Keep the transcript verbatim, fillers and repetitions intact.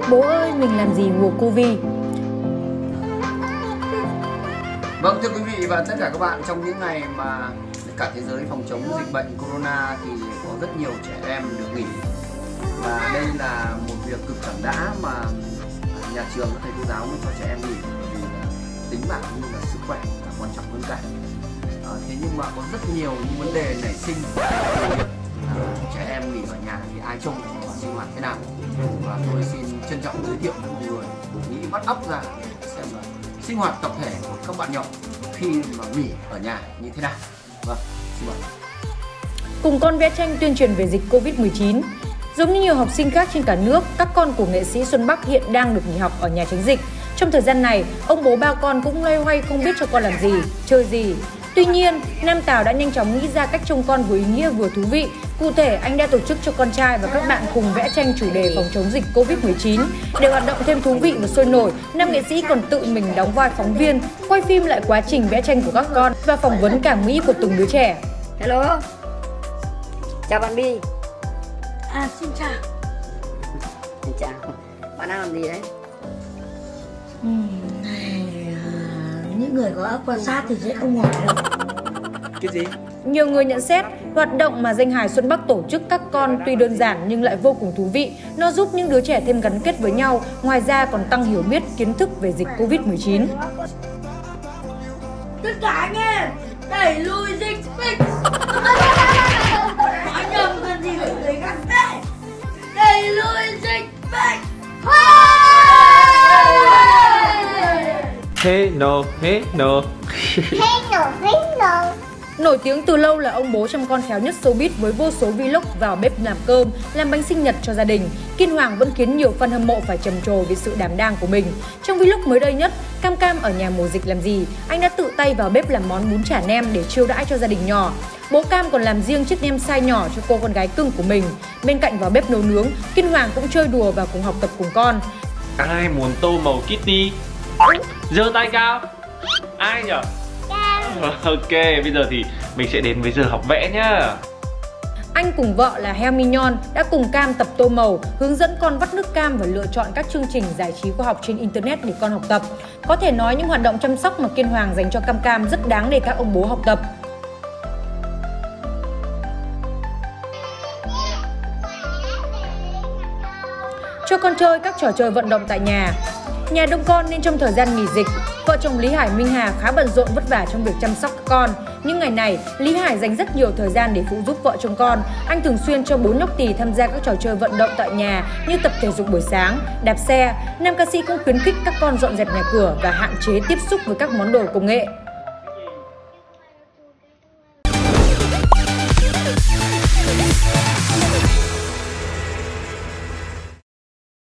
Bố ơi, mình làm gì mùa Covid? Vâng, thưa quý vị và tất cả các bạn, trong những ngày mà cả thế giới phòng chống dịch bệnh corona thì có rất nhiều trẻ em được nghỉ. Và đây là một việc cực chẳng đã mà nhà trường, các thầy cô giáo mới cho trẻ em nghỉ, vì là tính mạng cũng như là sức khỏe là quan trọng hơn cả. À, thế nhưng mà có rất nhiều những vấn đề nảy sinh về việc à, trẻ em nghỉ ở nhà thì ai trông và sinh hoạt thế nào. Và tôi xin trân trọng giới thiệu với mọi người nghĩ bắt óc ra để xem là sinh hoạt tập thể của các bạn nhỏ khi mà nghỉ ở nhà như thế nào. Vâng, xin mời. Cùng con vẽ tranh tuyên truyền về dịch Covid mười chín. Giống như nhiều học sinh khác trên cả nước, các con của nghệ sĩ Xuân Bắc hiện đang được nghỉ học ở nhà tránh dịch. Trong thời gian này, ông bố ba con cũng loay hoay không biết cho con làm gì, chơi gì. Tuy nhiên, Nam Tào đã nhanh chóng nghĩ ra cách trông con vừa ý nghĩa vừa thú vị. Cụ thể, anh đã tổ chức cho con trai và các bạn cùng vẽ tranh chủ đề phòng chống dịch Covid mười chín. Để hoạt động thêm thú vị và sôi nổi, nam nghệ sĩ còn tự mình đóng vai phóng viên, quay phim lại quá trình vẽ tranh của các con và phỏng vấn cảm nghĩ của từng đứa trẻ. Hello, chào bạn Bi. À, xin chào. Xin chào. Bạn đang làm gì đấy? Ừ, này, à, những người có óc quan sát thì sẽ không hỏi đâu. Cái gì? Nhiều người nhận xét, hoạt động mà danh hài Xuân Bắc tổ chức các con tuy đơn giản nhưng lại vô cùng thú vị. Nó giúp những đứa trẻ thêm gắn kết với nhau, ngoài ra còn tăng hiểu biết, kiến thức về dịch Covid mười chín. Tất cả anh em, đẩy lùi dịch bệnh. Nói nhầm cần gì phải người khác đấy. Đẩy lùi dịch bệnh. Hey no, hey no. Hey no, hey no. Nổi tiếng từ lâu là ông bố chăm con khéo nhất showbiz với vô số vlog vào bếp làm cơm, làm bánh sinh nhật cho gia đình. Kiên Hoàng vẫn khiến nhiều fan hâm mộ phải trầm trồ vì sự đảm đang của mình. Trong vlog mới đây nhất, Cam Cam ở nhà mùa dịch làm gì, anh đã tự tay vào bếp làm món bún chả nem để chiêu đãi cho gia đình nhỏ. Bố Cam còn làm riêng chiếc nem size nhỏ cho cô con gái cưng của mình. Bên cạnh vào bếp nấu nướng, Kiên Hoàng cũng chơi đùa và cùng học tập cùng con. Ai muốn tô màu Kitty? Giơ tay cao. Ai nhỉ? Ok, bây giờ thì mình sẽ đến với giờ học vẽ nhá. Anh cùng vợ là Heo Mignon đã cùng Cam tập tô màu, hướng dẫn con vắt nước cam và lựa chọn các chương trình giải trí khoa học trên internet để con học tập. Có thể nói những hoạt động chăm sóc mà Kiên Hoàng dành cho Cam Cam rất đáng để các ông bố học tập. Cho con chơi các trò chơi vận động tại nhà. Nhà đông con nên trong thời gian nghỉ dịch, vợ chồng Lý Hải Minh Hà khá bận rộn vất vả trong việc chăm sóc các con. Những ngày này, Lý Hải dành rất nhiều thời gian để phụ giúp vợ chồng con. Anh thường xuyên cho bốn nhóc tỳ tham gia các trò chơi vận động tại nhà như tập thể dục buổi sáng, đạp xe. Nam ca sĩ cũng khuyến khích các con dọn dẹp nhà cửa và hạn chế tiếp xúc với các món đồ công nghệ.